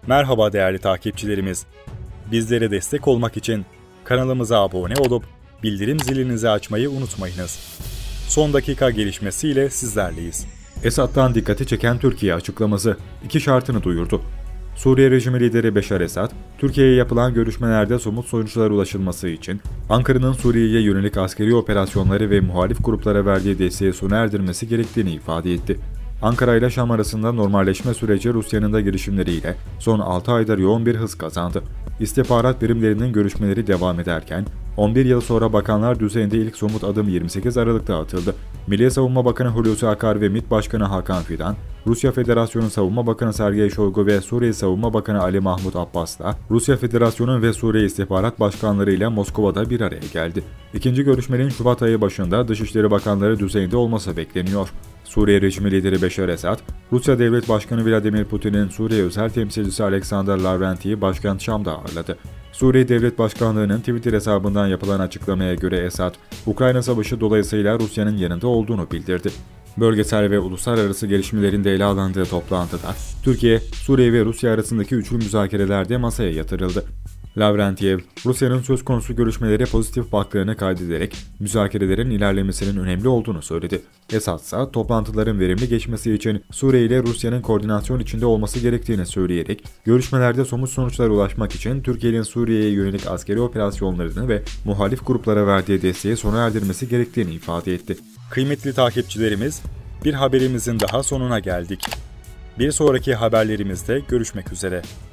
Merhaba değerli takipçilerimiz. Bizlere destek olmak için kanalımıza abone olup bildirim zilinizi açmayı unutmayınız. Son dakika gelişmesiyle sizlerleyiz. Esad'dan dikkati çeken Türkiye açıklaması 2 şartını duyurdu. Suriye rejimi lideri Beşar Esad, Türkiye'ye yapılan görüşmelerde somut sonuçlara ulaşılması için Ankara'nın Suriye'ye yönelik askeri operasyonları ve muhalif gruplara verdiği desteği sona erdirmesi gerektiğini ifade etti. Ankara ile Şam arasında normalleşme süreci Rusya'nın da girişimleriyle son 6 aydır yoğun bir hız kazandı. İstihbarat birimlerinin görüşmeleri devam ederken, 11 yıl sonra bakanlar düzeyinde ilk somut adım 28 Aralık'ta atıldı. Milli Savunma Bakanı Hulusi Akar ve MİT Başkanı Hakan Fidan, Rusya Federasyonu Savunma Bakanı Sergey Shoigu ve Suriye Savunma Bakanı Ali Mahmut Abbas'la Rusya Federasyonu ve Suriye İstihbarat Başkanları ile Moskova'da bir araya geldi. İkinci görüşmenin Şubat ayı başında Dışişleri Bakanları düzeyinde olması bekleniyor. Suriye rejimi lideri Beşar Esad, Rusya Devlet Başkanı Vladimir Putin'in Suriye özel temsilcisi Alexander Lavrenti'yi başkent Şam'da ağırladı. Suriye Devlet Başkanlığı'nın Twitter hesabından yapılan açıklamaya göre Esad, Ukrayna Savaşı dolayısıyla Rusya'nın yanında olduğunu bildirdi. Bölgesel ve uluslararası gelişmelerin de ele alındığı toplantıda, Türkiye, Suriye ve Rusya arasındaki üçlü müzakerelerde masaya yatırıldı. Lavrentiev, Rusya'nın söz konusu görüşmelere pozitif baktığını kaydederek müzakerelerin ilerlemesinin önemli olduğunu söyledi. Esad ise toplantıların verimli geçmesi için Suriye ile Rusya'nın koordinasyon içinde olması gerektiğini söyleyerek, görüşmelerde somut sonuçlara ulaşmak için Türkiye'nin Suriye'ye yönelik askeri operasyonlarını ve muhalif gruplara verdiği desteği sona erdirmesi gerektiğini ifade etti. Kıymetli takipçilerimiz, bir haberimizin daha sonuna geldik. Bir sonraki haberlerimizde görüşmek üzere.